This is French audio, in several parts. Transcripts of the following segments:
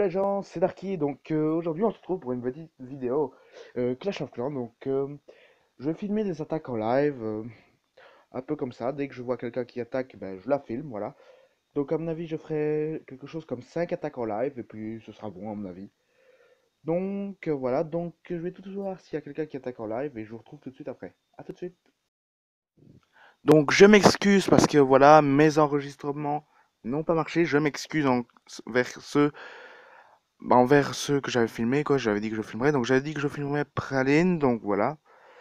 les gens, c'est Darky. Donc aujourd'hui on se retrouve pour une petite vidéo Clash of Clans. Je vais filmer des attaques en live, un peu comme ça. Dès que je vois quelqu'un qui attaque, ben, je la filme, voilà. Donc à mon avis je ferai quelque chose comme 5 attaques en live et puis ce sera bon à mon avis. Voilà, je vais tout de suite voir s'il y a quelqu'un qui attaque en live et je vous retrouve tout de suite après. À tout de suite. Donc je m'excuse parce que voilà, mes enregistrements n'ont pas marché. Je m'excuse envers ceux envers ceux que j'avais filmés, quoi, j'avais dit que je filmerais. Donc j'avais dit que je filmerais Praline, donc voilà.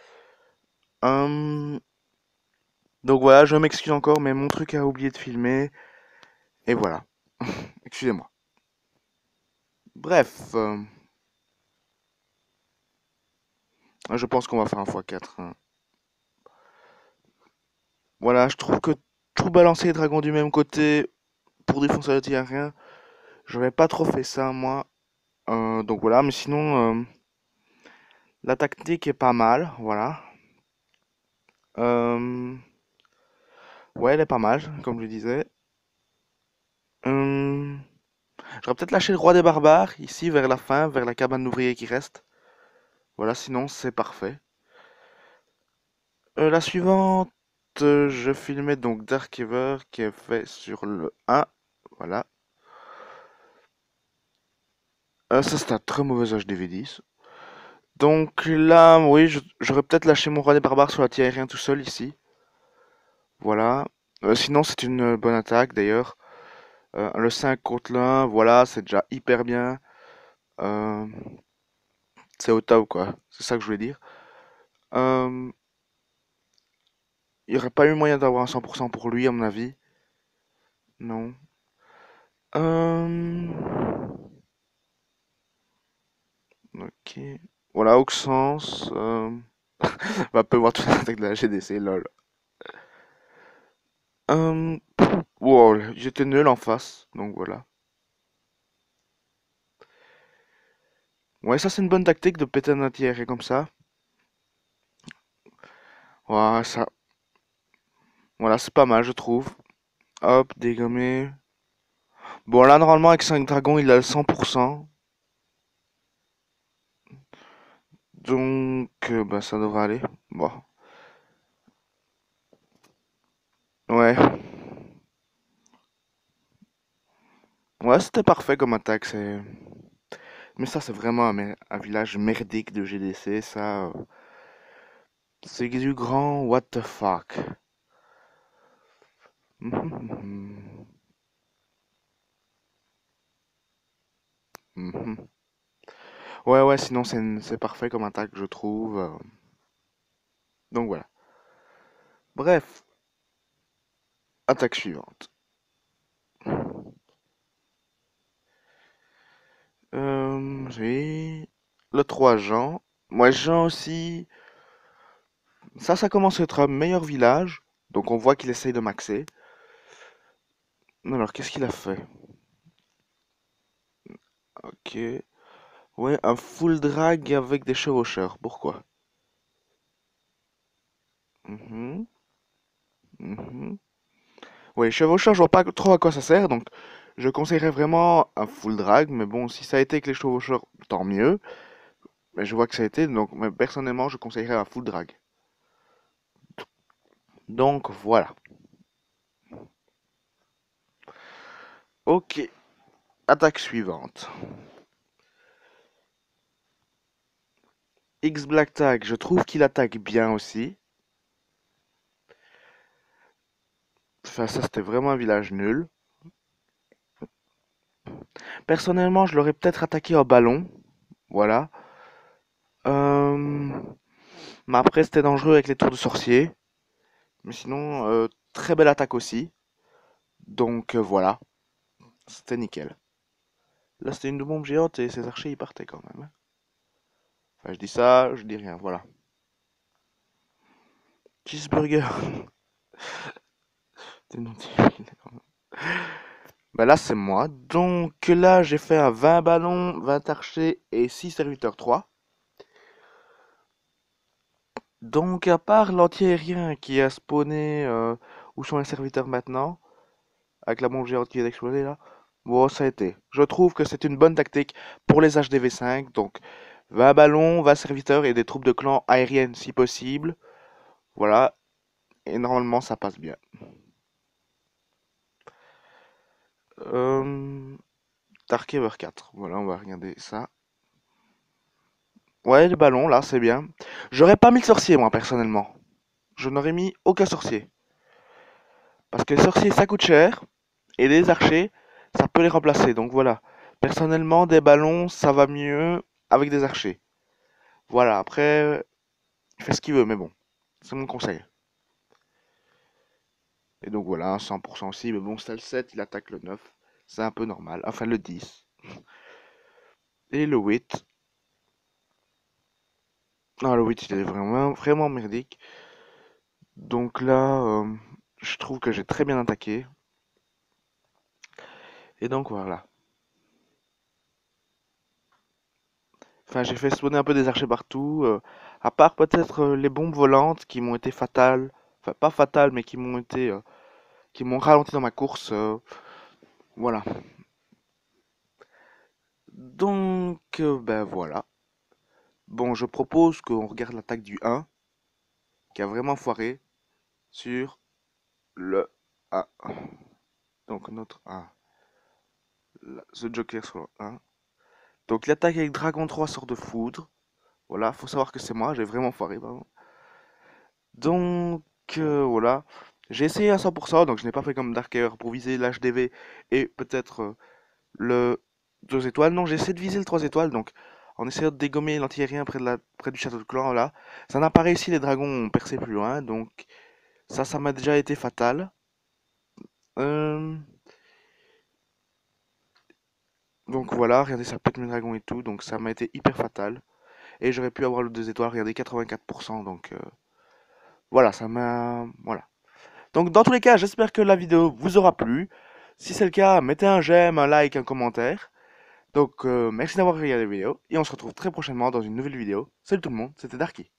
Hum, donc voilà, je m'excuse encore, mais mon truc a oublié de filmer. Et voilà. Excusez-moi. Bref, je pense qu'on va faire un x4, hein. Voilà, je trouve que tout balancer les dragons du même côté pour défoncer le tir j'aurais pas trop fait ça, moi. Donc voilà, mais sinon, la tactique est pas mal, voilà. Euh, ouais, elle est pas mal, comme je disais. Hum, J'aurais peut-être lâché le roi des barbares, ici, vers la fin, vers la cabane d'ouvriers qui reste. Voilà, sinon, c'est parfait. La suivante, je filmais donc Darkever, qui est fait sur le 1. Voilà. Ça, c'est un très mauvais HDV10. Donc là, oui, j'aurais peut-être lâché mon roi des barbares sur la tir aérien tout seul, ici. Voilà. Sinon, c'est une bonne attaque, d'ailleurs. Le 5 contre le voilà, c'est déjà hyper bien. Euh, c'est au top, quoi. C'est ça que je voulais dire. Euh, Il n'y aurait pas eu moyen d'avoir un 100% pour lui, à mon avis. Non. Euh, Ok. Voilà, Auxence. On va peu voir toute l'attaque de la GDC, lol. Euh... Wow, j'étais nul en face, donc voilà. Ouais, ça c'est une bonne tactique de péter un anti-aérien comme ça. Voilà, ça. Voilà, c'est pas mal, je trouve. Hop, dégommer. Bon, là, normalement, avec 5 dragons, il a le 100%. Donc, bah, ça devrait aller. Bon. Ouais. Ouais, c'était parfait comme attaque. Mais ça, c'est vraiment un village merdique de GDC. Ça, c'est du grand what the fuck. Mhm, mhm, mhm. Ouais, ouais, sinon, c'est parfait comme attaque, je trouve. Donc voilà. Bref, attaque suivante. J'ai le 3 Jean. Moi, Jean aussi. Ça commence à être un meilleur village. Donc on voit qu'il essaye de maxer. Alors, qu'est-ce qu'il a fait? Ok. Ouais, un full drag avec des chevaucheurs. Pourquoi? Mhm, mhm. Ouais, chevaucheurs, je vois pas trop à quoi ça sert. Donc, je conseillerais vraiment un full drag. Mais bon, si ça a été avec les chevaucheurs, tant mieux. Mais je vois que ça a été. Donc, mais personnellement, je conseillerais un full drag. Donc, voilà. Ok. Attaque suivante. X Black Tag, je trouve qu'il attaque bien aussi. Enfin, ça, c'était vraiment un village nul. Personnellement, je l'aurais peut-être attaqué en ballon. Voilà. Euh, Mais après, c'était dangereux avec les tours de sorcier. Mais sinon, très belle attaque aussi. Voilà. C'était nickel. Là, c'était une bombe géante et ces archers, ils partaient quand même, hein. Enfin, je dis ça, je dis rien. Voilà. Cheeseburger. T'es gentil. Bah là, c'est moi. Donc là, j'ai fait un 20 ballons, 20 archers et 6 serviteurs 3. Donc, à part l'anti-aérien qui a spawné, où sont les serviteurs maintenant, avec la bombe géante qui vient d'exploser là, Bon, ça a été. Je trouve que c'est une bonne tactique pour les HDV5. Donc, 20 ballons, 20 serviteurs et des troupes de clan aériennes si possible. Voilà. Et normalement, ça passe bien. Euh... Darkever 4. Voilà, on va regarder ça. Ouais, les ballons, là, c'est bien. J'aurais pas mis le sorcier, moi, personnellement. Je n'aurais mis aucun sorcier. Parce que les sorciers, ça coûte cher. Et les archers, ça peut les remplacer. Donc voilà. Personnellement, des ballons, ça va mieux avec des archers. Voilà, après, il fait ce qu'il veut, mais bon. C'est mon conseil. Et donc voilà, 100% aussi. Mais bon, c'est le 7, il attaque le 9. C'est un peu normal. Enfin, le 10. Et le 8. Ah, le 8, il est vraiment, vraiment merdique. Donc là, je trouve que j'ai très bien attaqué. Et donc voilà. Enfin, j'ai fait spawner un peu des archers partout. À part peut-être les bombes volantes qui m'ont été fatales. Enfin, pas fatales, mais qui m'ont ralenti dans ma course. Voilà. Donc, ben voilà. Bon, je propose qu'on regarde l'attaque du 1, qui a vraiment foiré sur le 1. Donc, notre 1. Ce Joker sur le 1. Donc, l'attaque avec Dragon 3 sort de foudre. Voilà, faut savoir que c'est moi, j'ai vraiment foiré, pardon. Donc, voilà. J'ai essayé à 100%, donc je n'ai pas fait comme Darker pour viser l'HDV et peut-être le 2 étoiles. Non, j'ai essayé de viser le 3 étoiles, donc en essayant de dégommer l'anti-aérien près du château de clan, là. Ça n'a pas réussi, les dragons ont percé plus loin, donc ça m'a déjà été fatal. Euh, donc voilà, regardez, ça pète mes dragons et tout, donc ça m'a été hyper fatal. Et j'aurais pu avoir le 2 étoiles, regardez, 84%, donc voilà, ça m'a... Voilà. Donc dans tous les cas, j'espère que la vidéo vous aura plu. Si c'est le cas, mettez un j'aime, un like, un commentaire. Donc merci d'avoir regardé la vidéo et on se retrouve très prochainement dans une nouvelle vidéo. Salut tout le monde, c'était Darky.